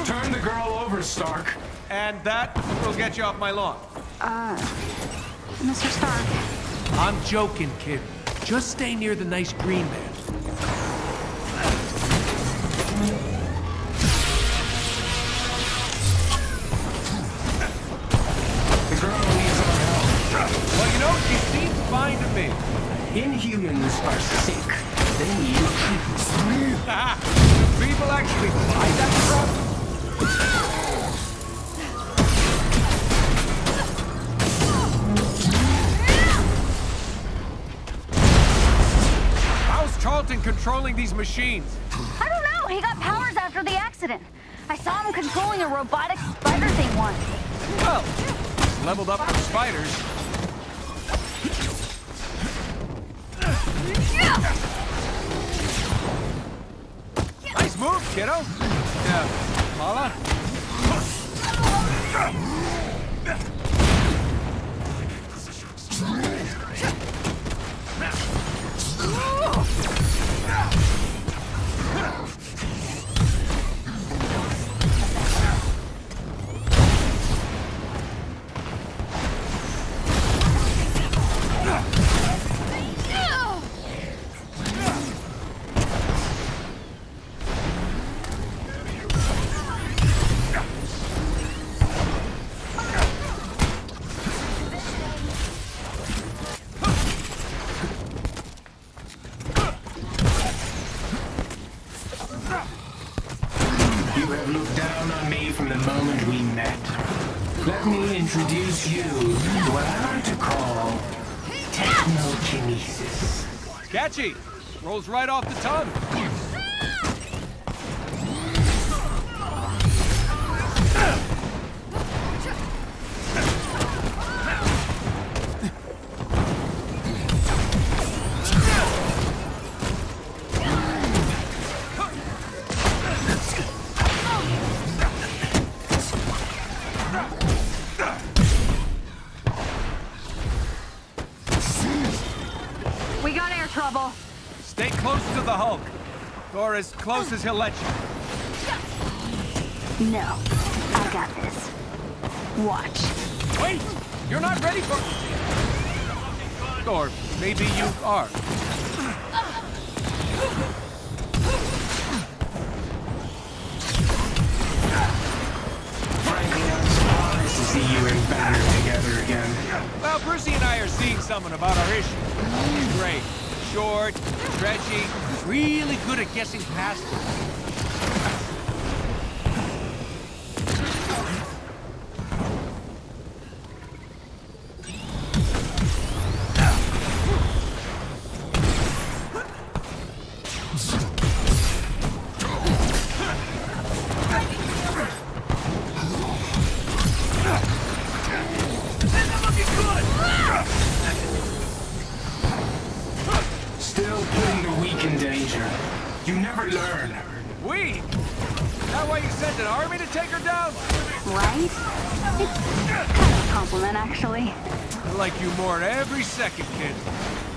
Turn the girl over, Stark. And that will get you off my lawn. Mr. Stark. I'm joking, kid. Just stay near the nice green man. The girl needs our help. Well, you know, she seems fine to me. Inhumans are sick. They need treatment. People actually buy that stuff? How's Charlton controlling these machines? I don't know. He got powers after the accident. I saw him controlling a robotic spider thing once. Well, he's leveled up from spiders. Nice move, kiddo. Yeah, Mala? You have looked down on me from the moment we met. Let me introduce you to what I like to call technokinesis. Catchy. Rolls right off the tongue. We got air trouble. Stay close to the Hulk. Or as close as he'll let you. No, I got this. Watch. Wait! You're not ready for... Or maybe you are. Frankly, I'm surprised to see you and Banner together again. Well, Brucey and I are seeing something about our issue. He's great. Short, stretchy, really good at guessing passwords. Still putting the weak in danger. You never learn. We? Is that why you sent an army to take her down? Right? It's kind of a compliment, actually. I like you more every second, kid.